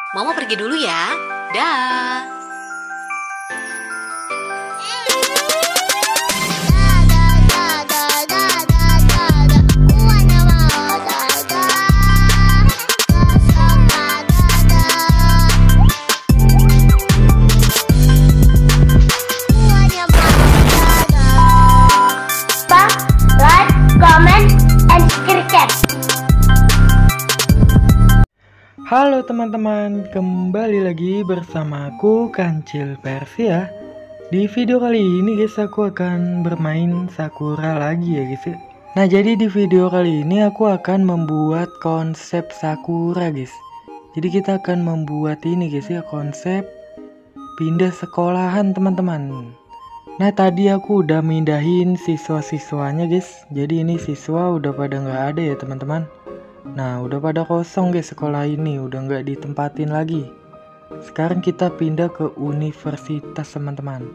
Mama pergi dulu ya. Dah. Halo teman-teman, kembali lagi bersama aku Kancil Persia. Di video kali ini guys, aku akan bermain Sakura lagi ya guys ya. Nah jadi di video kali ini aku akan membuat konsep Sakura guys. Jadi kita akan membuat ini guys ya, konsep pindah sekolahan teman-teman. Nah tadi aku udah mindahin siswa-siswanya guys. Jadi ini siswa udah pada nggak ada ya teman-teman. Nah udah pada kosong guys, sekolah ini udah nggak ditempatin lagi. Sekarang kita pindah ke universitas teman-teman.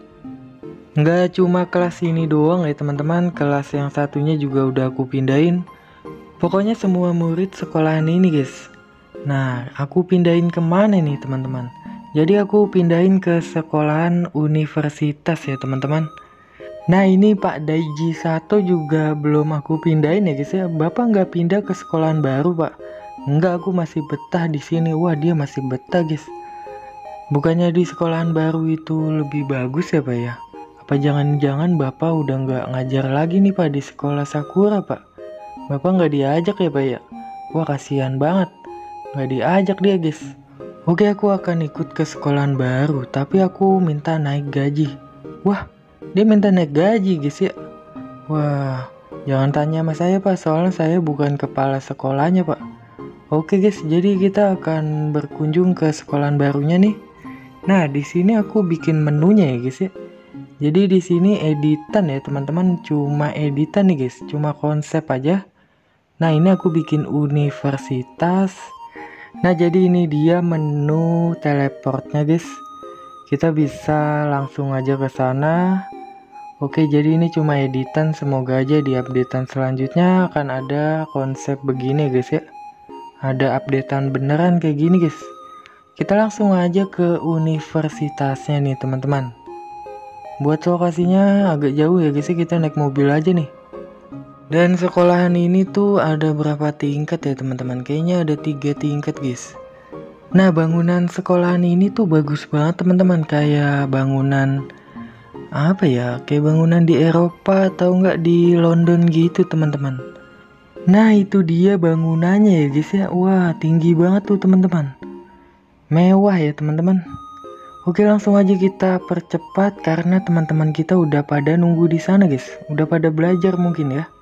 Nggak cuma kelas ini doang ya teman-teman, kelas yang satunya juga udah aku pindahin. Pokoknya semua murid sekolahan ini guys. Nah aku pindahin kemana nih teman-teman? Jadi aku pindahin ke sekolahan universitas ya teman-teman. Nah ini Pak Daiji Sato juga belum aku pindahin ya guys ya. Bapak nggak pindah ke sekolahan baru Pak? Enggak, aku masih betah di sini. Wah dia masih betah guys. Bukannya di sekolahan baru itu lebih bagus ya Pak ya? Apa jangan-jangan Bapak udah nggak ngajar lagi nih Pak di sekolah Sakura Pak? Bapak nggak diajak ya Pak ya? Wah kasihan banget, nggak diajak dia guys. Oke aku akan ikut ke sekolahan baru, tapi aku minta naik gaji. Wah dia minta naik gaji guys ya. Wah jangan tanya sama saya Pak, soalnya saya bukan kepala sekolahnya Pak. Oke guys, jadi kita akan berkunjung ke sekolahan barunya nih. Nah di sini aku bikin menunya ya guys ya. Jadi di sini editan ya teman-teman, cuma editan nih guys, cuma konsep aja. Nah ini aku bikin universitas. Nah jadi ini dia menu teleportnya guys. Kita bisa langsung aja ke sana. Oke jadi ini cuma editan, semoga aja di updatean selanjutnya akan ada konsep begini guys ya. Ada updatean beneran kayak gini guys. Kita langsung aja ke universitasnya nih teman-teman. Buat lokasinya agak jauh ya guys ya, kita naik mobil aja nih. Dan sekolahan ini tuh ada berapa tingkat ya teman-teman? Kayaknya ada 3 tingkat guys. Nah bangunan sekolahan ini tuh bagus banget teman-teman, kayak bangunan apa ya, kayak bangunan di Eropa atau enggak di London gitu teman-teman. Nah itu dia bangunannya ya guys ya. Wah tinggi banget tuh teman-teman, mewah ya teman-teman. Oke langsung aja kita percepat karena teman-teman kita udah pada nunggu di sana guys, udah pada belajar mungkin ya.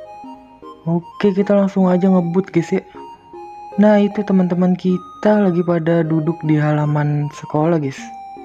Oke kita langsung aja ngebut guys ya. Nah itu teman-teman kita lagi pada duduk di halaman sekolah guys.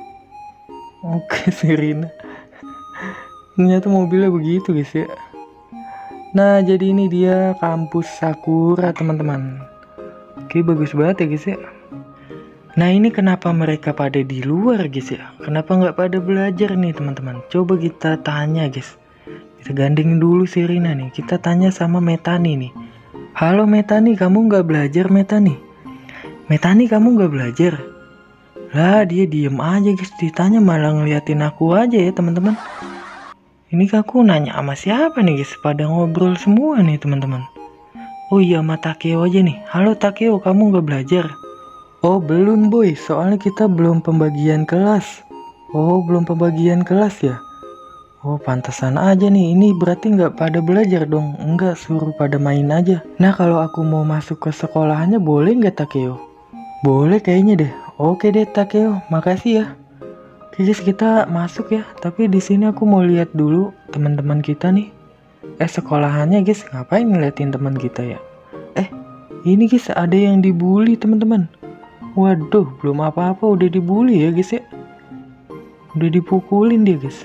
Oke Serina. Ternyata mobilnya begitu guys ya. Nah jadi ini dia kampus Sakura teman-teman. Oke bagus banget ya guys ya. Nah ini kenapa mereka pada di luar guys ya? Kenapa nggak pada belajar nih teman-teman? Coba kita tanya guys. Kita gandeng dulu Serina nih. Kita tanya sama Metani nih. Halo Metani, kamu nggak belajar Metani? Metani kamu nggak belajar? Lah dia diem aja guys. Ditanya malah ngeliatin aku aja ya teman-teman. Ini aku nanya sama siapa nih guys? Pada ngobrol semua nih teman-teman. Oh iya sama Takeo aja nih. Halo Takeo, kamu nggak belajar? Oh belum boy, soalnya kita belum pembagian kelas. Oh belum pembagian kelas ya? Oh pantasan aja nih, ini berarti nggak pada belajar dong. Enggak, suruh pada main aja. Nah kalau aku mau masuk ke sekolahannya boleh nggak Takeo? Boleh kayaknya deh. Oke deh Takeo, makasih ya. Oke guys kita masuk ya. Tapi di sini aku mau lihat dulu teman-teman kita nih. Sekolahannya guys, ngapain ngeliatin teman kita ya? Ini guys ada yang dibully teman-teman. Waduh belum apa-apa udah dibully ya guys ya. Udah dipukulin dia guys.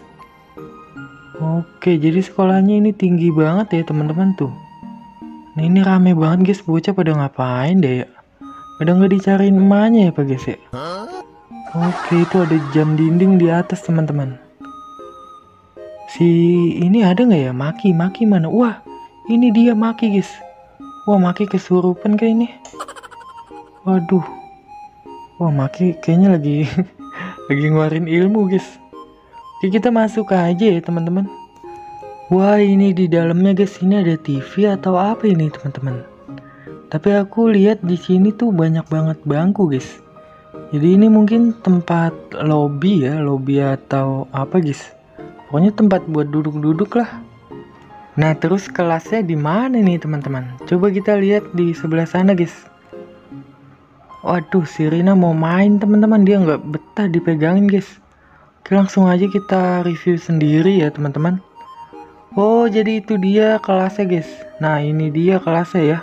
Oke jadi sekolahnya ini tinggi banget ya teman-teman tuh. Nah ini rame banget guys, bocah pada ngapain deh ya? Pada nggak dicariin emaknya ya pak guys ya? Oke itu ada jam dinding di atas teman-teman. Si ini ada nggak ya Maki? Maki mana? Wah ini dia Maki guys. Wah Maki kesurupan kayak ini. Waduh. Wah, Maki kayaknya lagi lagi ngeluarin ilmu, guys. Oke, kita masuk aja ya, teman-teman. Wah, ini di dalamnya, guys, ini ada TV atau apa ini, teman-teman? Tapi aku lihat di sini tuh banyak banget bangku, guys. Jadi ini mungkin tempat lobby ya, lobby atau apa, guys. Pokoknya tempat buat duduk-duduk lah. Nah, terus kelasnya di mana nih, teman-teman? Coba kita lihat di sebelah sana, guys. Waduh, si Rina mau main, teman-teman. Dia nggak betah dipegangin, guys. Oke, langsung aja kita review sendiri ya, teman-teman. Oh, jadi itu dia kelasnya, guys. Nah, ini dia kelasnya ya.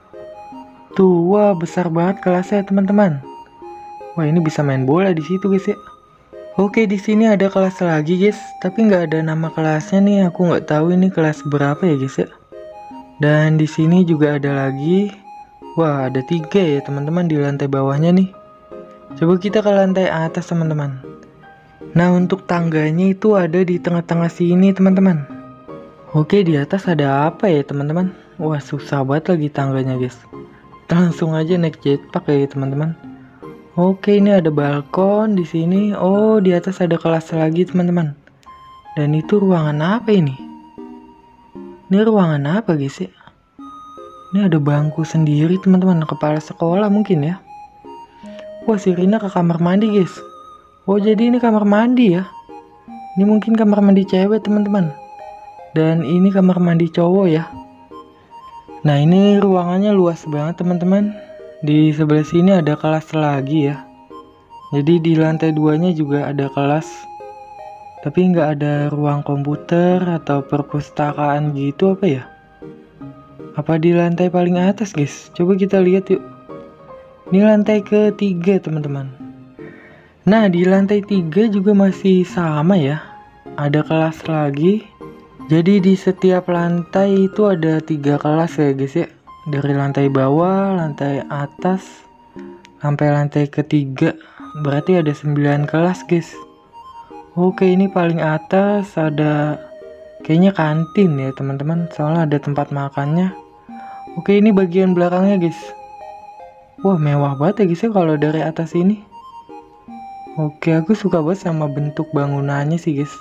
Tuh, wah, besar banget kelasnya, teman-teman. Wah, ini bisa main bola di situ, guys ya. Oke, di sini ada kelas lagi, guys. Tapi nggak ada nama kelasnya nih. Aku nggak tahu ini kelas berapa ya, guys ya. Dan di sini juga ada lagi. Wah, ada 3 ya, teman-teman, di lantai bawahnya nih. Coba kita ke lantai atas, teman-teman. Nah, untuk tangganya itu ada di tengah-tengah sini, teman-teman. Oke, di atas ada apa ya, teman-teman? Wah, susah banget lagi tangganya, guys. Kita langsung aja naik jetpack ya, teman-teman. Oke, ini ada balkon di sini. Oh, di atas ada kelas lagi, teman-teman. Dan itu ruangan apa ini? Ini ruangan apa, guys ya? Ini ada bangku sendiri, teman-teman. Kepala sekolah mungkin ya. Wah, si Rina ke kamar mandi, guys. Oh, jadi ini kamar mandi ya. Ini mungkin kamar mandi cewek, teman-teman. Dan ini kamar mandi cowok ya. Nah, ini ruangannya luas banget, teman-teman. Di sebelah sini ada kelas lagi ya. Jadi di lantai 2-nya juga ada kelas. Tapi nggak ada ruang komputer atau perpustakaan gitu apa ya? Apa di lantai paling atas, guys? Coba kita lihat yuk. Ini lantai ke-3, teman-teman. Nah, di lantai 3 juga masih sama ya. Ada kelas lagi. Jadi di setiap lantai itu ada 3 kelas ya, guys ya. Dari lantai bawah, lantai atas, sampai lantai ke-3. Berarti ada 9 kelas, guys. Oke, ini paling atas ada kayaknya kantin ya, teman-teman. Soalnya ada tempat makannya. Oke, ini bagian belakangnya, guys. Wah, mewah banget ya, guys ya, kalau dari atas ini. Oke, aku suka banget sama bentuk bangunannya sih, guys.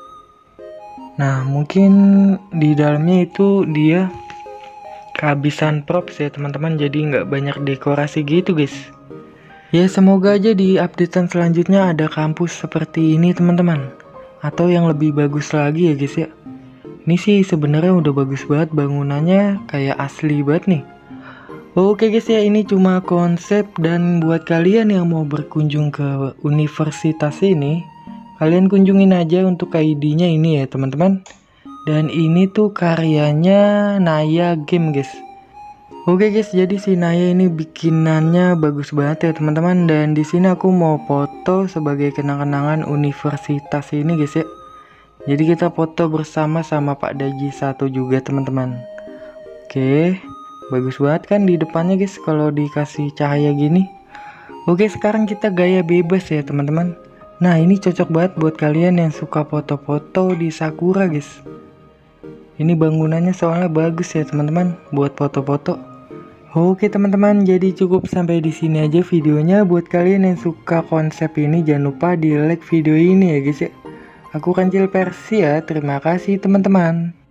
Nah, mungkin di dalamnya itu dia kehabisan props ya, teman-teman. Jadi nggak banyak dekorasi gitu, guys. Ya, semoga aja di updatean selanjutnya ada kampus seperti ini, teman-teman. Atau yang lebih bagus lagi ya, guys ya. Ini sih sebenarnya udah bagus banget bangunannya, kayak asli banget nih. Oke, guys ya, ini cuma konsep, dan buat kalian yang mau berkunjung ke universitas ini, kalian kunjungin aja untuk ID-nya ini ya, teman-teman. Dan ini tuh karyanya Naya Game, guys. Oke, guys, jadi si Naya ini bikinannya bagus banget ya, teman-teman. Dan di sini aku mau foto sebagai kenang-kenangan universitas ini, guys ya. Jadi kita foto bersama sama Pak Daji 1 juga, teman-teman. Oke, bagus banget kan di depannya, guys, kalau dikasih cahaya gini. Oke, sekarang kita gaya bebas ya, teman-teman. Nah, ini cocok banget buat kalian yang suka foto-foto di Sakura, guys. Ini bangunannya soalnya bagus ya, teman-teman, buat foto-foto. Oke, teman-teman, jadi cukup sampai di sini aja videonya. Buat kalian yang suka konsep ini, jangan lupa di like video ini ya, guys ya. Aku Kancil Persia, terima kasih teman-teman.